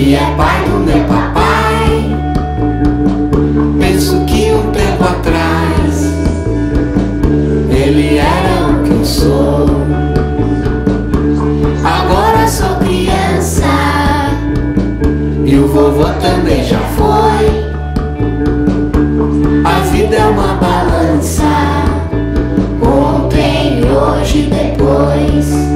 Ele é pai do meu papai. Penso que um tempo atrás ele era o que eu sou. Agora sou criança e o vovô também já foi. A vida é uma balança, ontem, hoje e depois.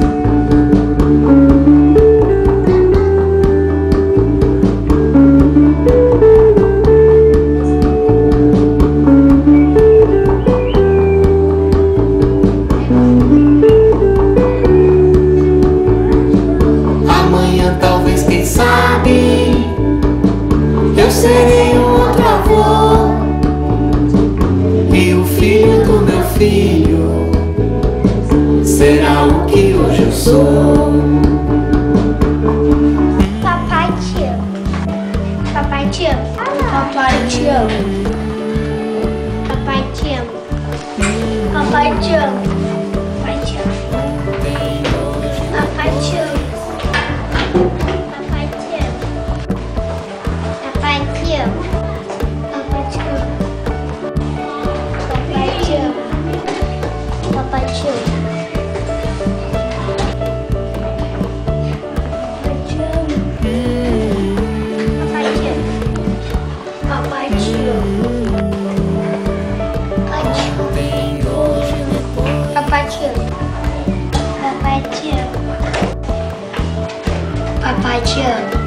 Amanhã, talvez, quem sabe, eu serei um outro avô. E o filho do meu filho será o que hoje eu sou. Papai te ama. Papai te ama. Papai te ama. Papai te ama. Papai te ama. Papai te ama. Papai te ama. Papai te ama. Papai te ama. Papai te ama. Papai te ama. Papai te ama. Papai te ama. Papai te ama. Papai te ama. Papai te ama.